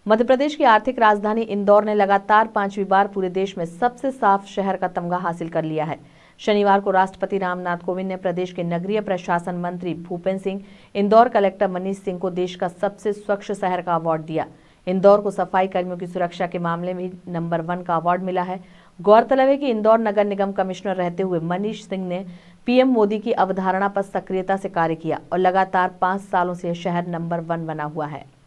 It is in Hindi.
मध्य प्रदेश की आर्थिक राजधानी इंदौर ने लगातार 5वीं बार पूरे देश में सबसे साफ शहर का तमगा हासिल कर लिया है। शनिवार को राष्ट्रपति रामनाथ कोविंद ने प्रदेश के नगरीय प्रशासन मंत्री भूपेंद्र सिंह, इंदौर कलेक्टर मनीष सिंह को देश का सबसे स्वच्छ शहर का अवार्ड दिया। इंदौर को सफाई कर्मियों की सुरक्षा के मामले में नंबर 1 का अवार्ड मिला है। गौरतलब है कि इंदौर नगर निगम कमिश्नर रहते हुए मनीष सिंह ने पीएम मोदी की अवधारणा पर सक्रियता से कार्य किया और लगातार 5 सालों से यह शहर नंबर 1 बना हुआ है।